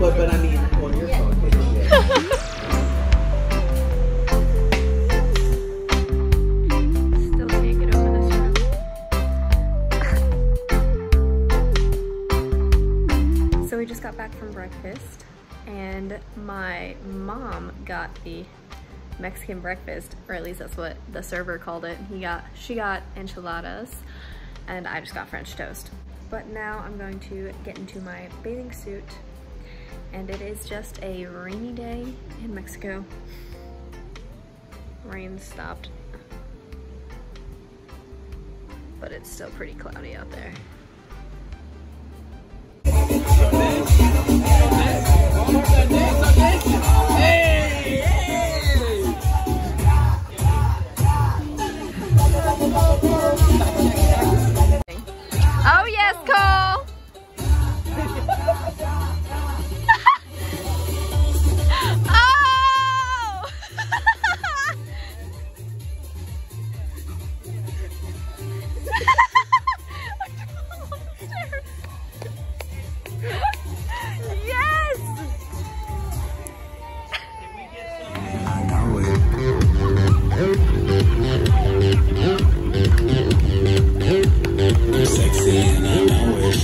but I mean, on your phone. Still can't get over this room. So we just got back from breakfast, and my mom got the Mexican breakfast, or at least that's what the server called it. She got enchiladas, and I just got French toast. But now I'm going to get into my bathing suit, and it is just a rainy day in Mexico. Rain stopped, but it's still pretty cloudy out there. Oh yes, Cole! Oh! Yes! Sexy and I know it.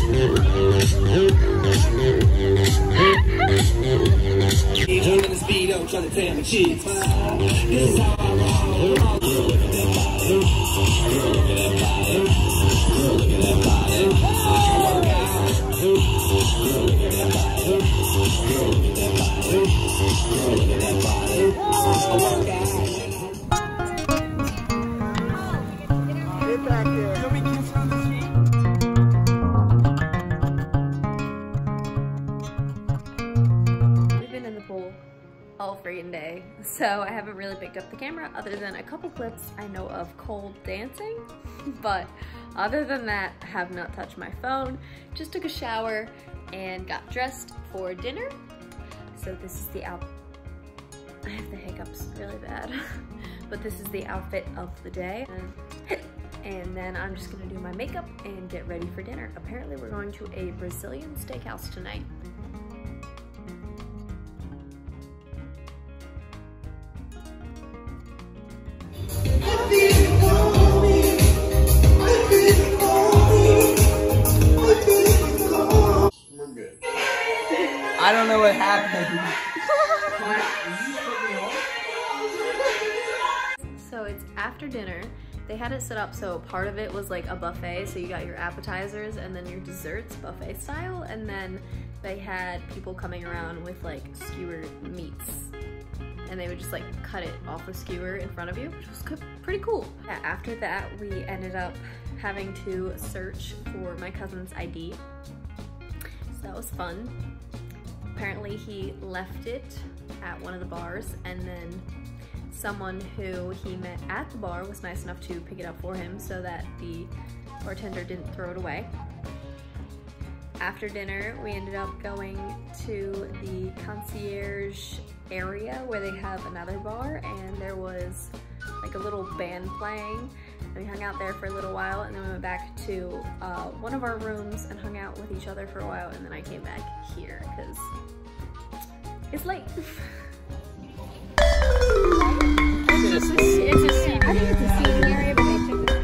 He's on the speedo, trying to tell me cheeks. This is how I roll. Girl, look at that body. Girl, look at that body. Girl, look at that body. Girl, look at that body. Girl, look at that body. Girl, look at that body. I work out. Get back there. Let me get you on the street. We've been in the pool all freaking day, so I haven't really picked up the camera other than a couple clips I know of Cole dancing, but other than that, I have not touched my phone. Just took a shower and got dressed for dinner. So this is the outfit. I have the hiccups really bad, but this is the outfit of the day. And then I'm just gonna do my makeup and get ready for dinner. Apparently we're going to a Brazilian steakhouse tonight. We're good. I don't know what happened. So it's after dinner. They had it set up so part of it was like a buffet, so you got your appetizers and then your desserts buffet style, and then they had people coming around with like skewered meats, and they would just like cut it off a skewer in front of you, which was pretty cool. Yeah, after that we ended up having to search for my cousin's ID, so that was fun. Apparently he left it at one of the bars, and then someone who he met at the bar was nice enough to pick it up for him so that the bartender didn't throw it away. After dinner, we ended up going to the concierge area where they have another bar, and there was like a little band playing. And we hung out there for a little while, and then we went back to one of our rooms and hung out with each other for a while, and then I came back here because it's late. It's a seating area, but they took it.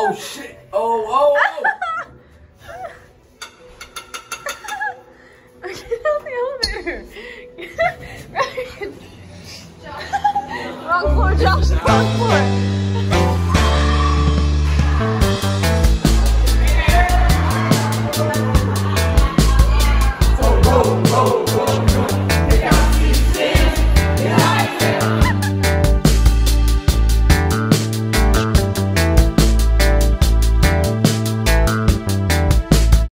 Oh shit! Oh! Get out the elevator. Wrong floor, Josh. Wrong floor.